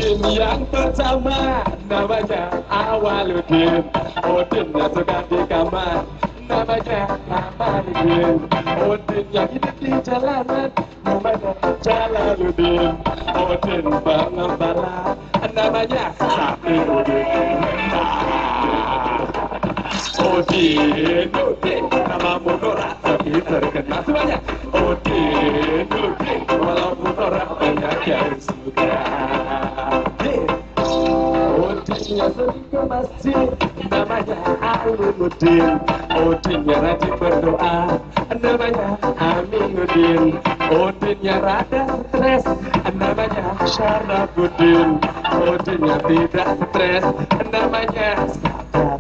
Udin yang pertama namanya Awaludin. Udinnya suka di kamar namanya Amaludin. Udin yang hidup di jalanan namanya Jalaludin. Udin pengembala namanya Safiuddin. Udin, Udin, namamu norak tapi terkenal semuanya. Udin, Udin, walaupun orang banyak yang suka. Udin yang sering ke masjid namanya Alimuddin. Udin yang rajin berdoa namanya Aminuddin. Udin yang rada stres namanya Syarafuddin. Udin yang tidak stres namanya Sadar.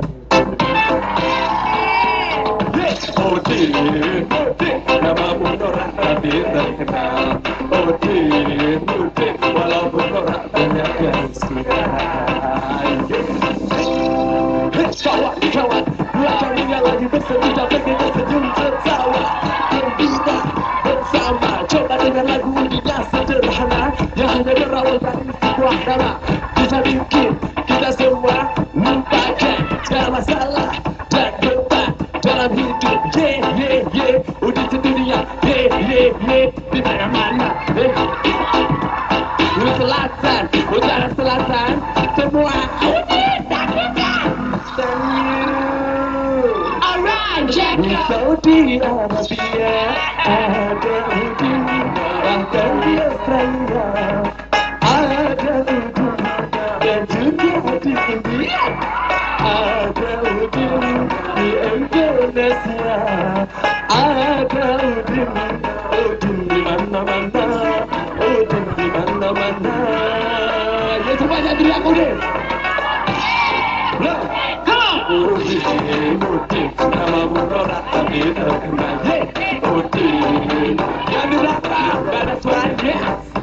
Udin, Udin, namamu norak tapi terkenal. Udin, Udin, walaupun norak banyak yang suka. Kawan-kawan, belajar dia lagi bersedia pergi tersenyum tertawa gembira bersama. Coba dengar lagu ini yang sederhana yang hanya berawal dari sebuah nama. Bisa bikin kita semua lupakan segala masalah dan beban dalam hidup. Udin sedunia, di mana-mana. Selatan, utara selatan, semua Udin tak kita. Alright, check it out. Saudi Arabia ada Udin, bahkan di Australia ada Udin, dan juga di India ada Udin, di Indonesia ada Udin. Udin di mana-mana, Udin di mana-mana. Ya semuanya teriak Udin. Udin, Udin, namamu norak tapi terkenal. Udin, yang di belakang gak ada suaranya.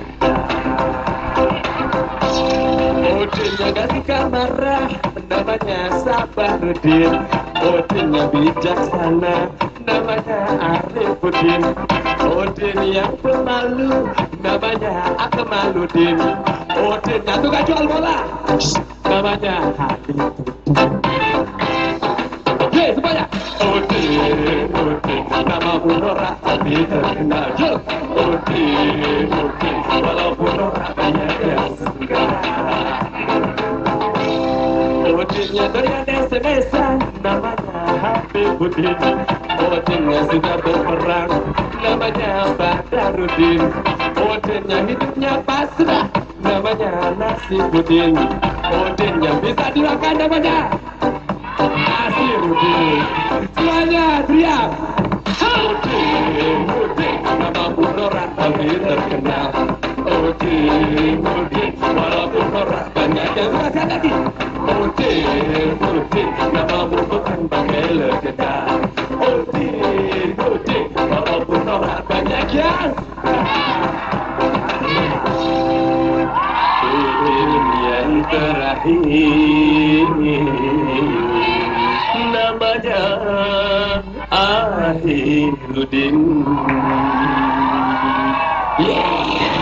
Udin yang gak suka marah namanya Sabaruddin. Udin yang bijaksana namanya Arifuddin. Udin yang pemalu namanya Akmaluddin. Udin yang tukang jual bola namanya Halifuddin. Semuanya Udin, Udin, namamu norak tapi terkenal. Udin, Udin, walaupun norak banyak yang suka. Udin yang doyan SMS-an namanya Habibuddin. Udin yang sudah berperang namanya Badaruddin. Udin yang hidupnya pasrah namanya Nasibuddin. Udin yang bisa dimakan namanya Asiruddin. Semuanya teriak. Udin, Udin, namamu norak tapi terkenal. Udin, Udin, walaupun norak banyak yang suka lagi. Udin, Udin, namamu bukan pakai legenda. Udin, Udin, walaupun norak banyak yang Udin yang terakhir namanya Ahiruddin. Yeah.